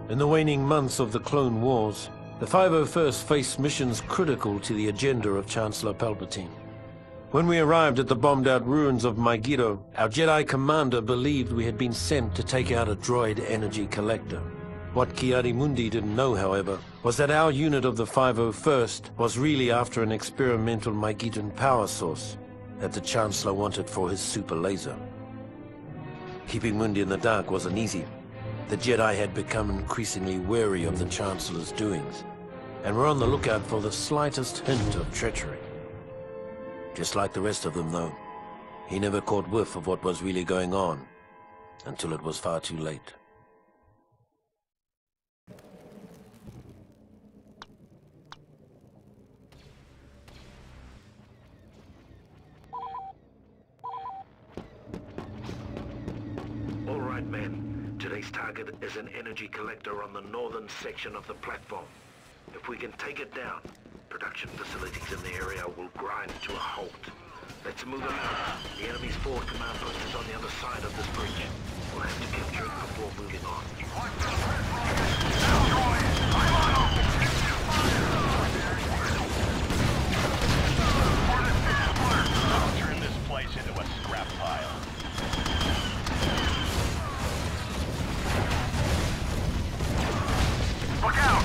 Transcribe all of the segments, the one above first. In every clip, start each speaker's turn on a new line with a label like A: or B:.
A: In the waning months of the Clone Wars, the 501st faced missions critical to the agenda of Chancellor Palpatine. When we arrived at the bombed-out ruins of Megiddo, our Jedi commander believed we had been sent to take out a droid energy collector. What Ki-Adi-Mundi didn't know, however, was that our unit of the 501st was really after an experimental Megiddan power source that the Chancellor wanted for his super laser. Keeping Mundi in the dark wasn't easy. The Jedi had become increasingly wary of the Chancellor's doings, and were on the lookout for the slightest hint of treachery. Just like the rest of them, though, he never caught whiff of what was really going on until it was far too late.
B: All right, men. Today's target is an energy collector on the northern section of the platform. If we can take it down, production facilities in the area will grind to a halt. Let's move it out. The enemy's forward command post is on the other side of this bridge. We'll have to capture it before moving on.
C: I'll turn this place into a scrap pile. Look out!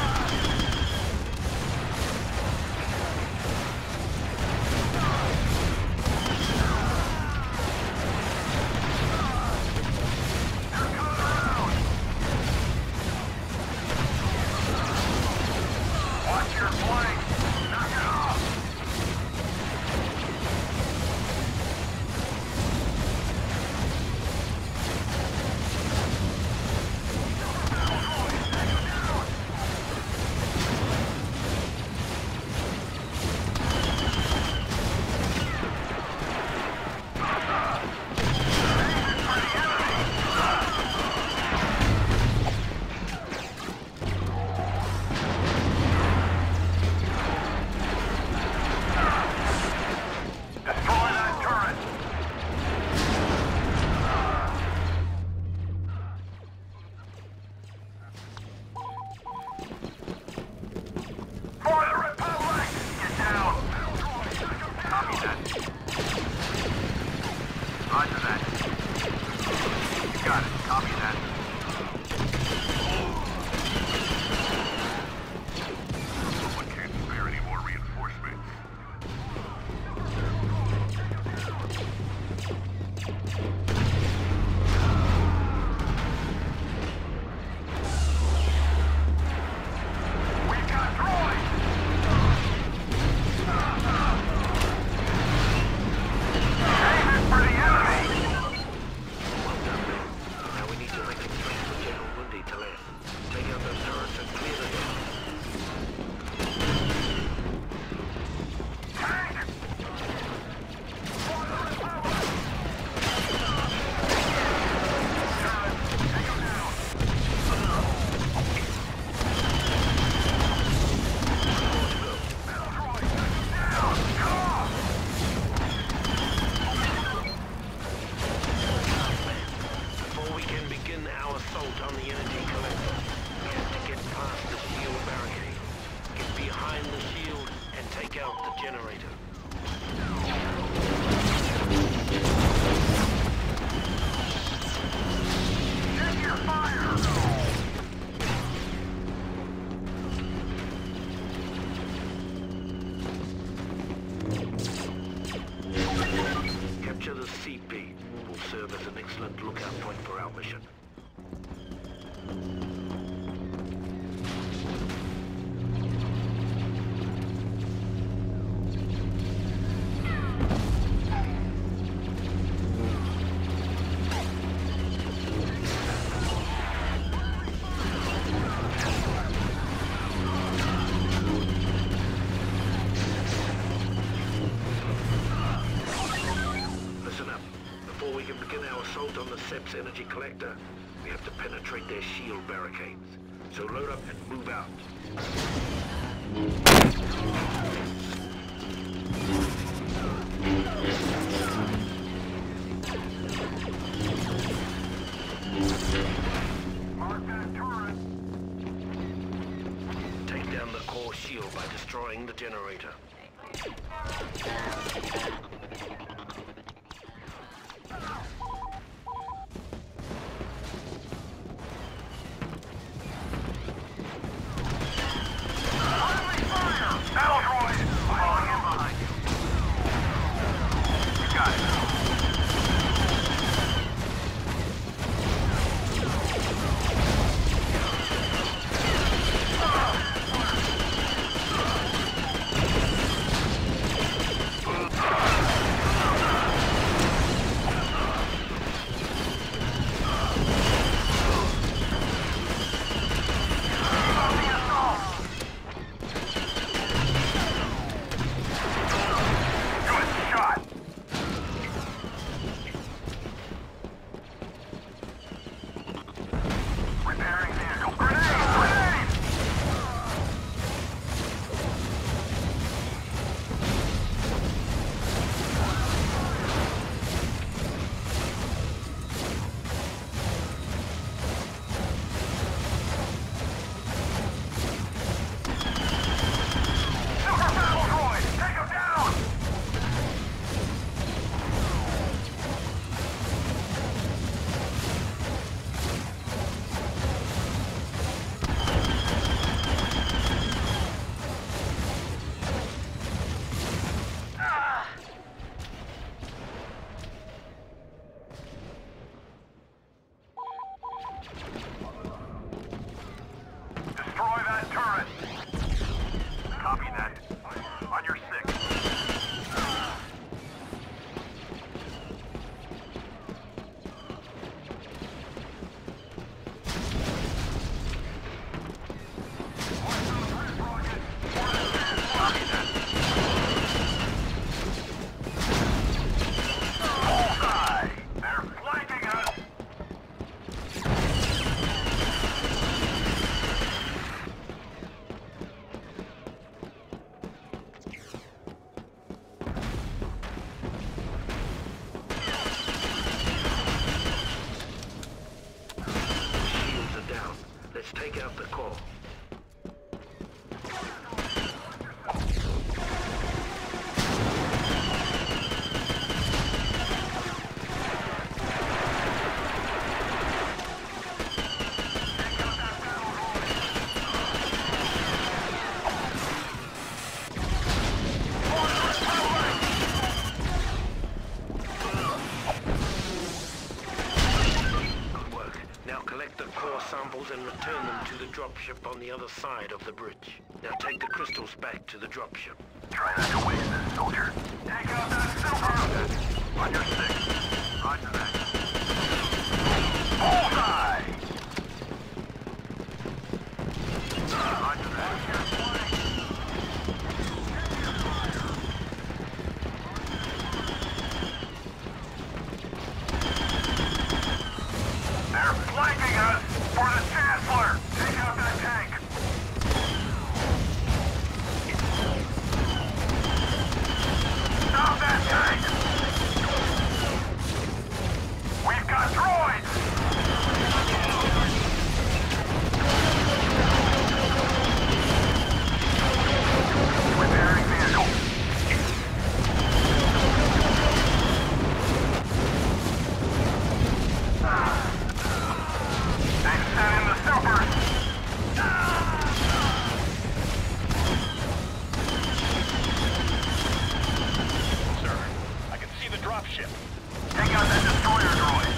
C: Roger that. You got it. Copy that. Someone can't spare any more reinforcements. We got droids! Capture the CP will serve as an excellent lookout point for our mission. Before we can begin our assault on the Seps energy collector, we have to penetrate their shield barricades. So load up and move out. Mark that turret.
B: destroying the generator. Take out the core. Samples and return them to the dropship on the other side of the bridge. Now take the crystals back to the dropship.
C: Try not to waste this, soldier. Take out that silver! On your six. Roger that. Bullseye! Roger that. They're flanking us! For the Chancellor! Take out that tank! Stop that tank! We've got droids! Repairing vehicle. They sent in the supers! Sir, I can see the dropship. Take out that destroyer droid.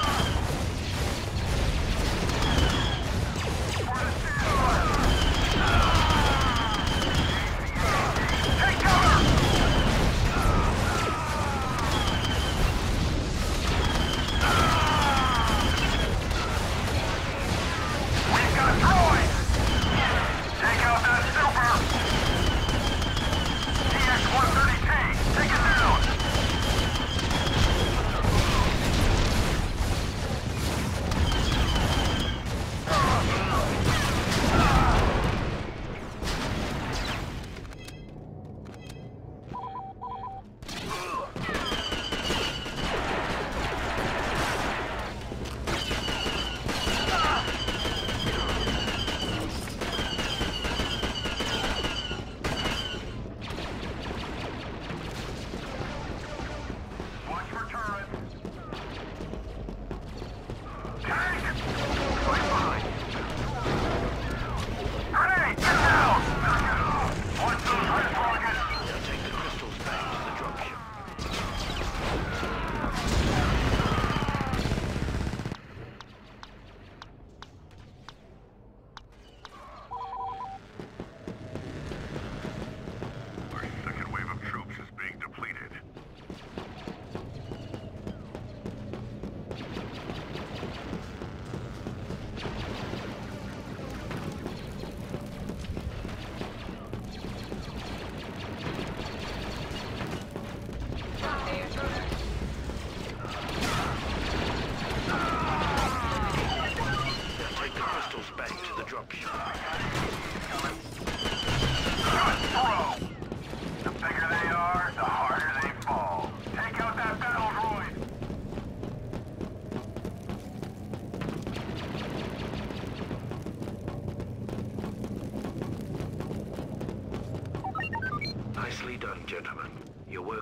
C: Take cover! We've got droids! Take out that super! TX-130T, take it down!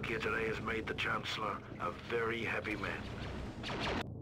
B: here today has made the Chancellor a very happy man.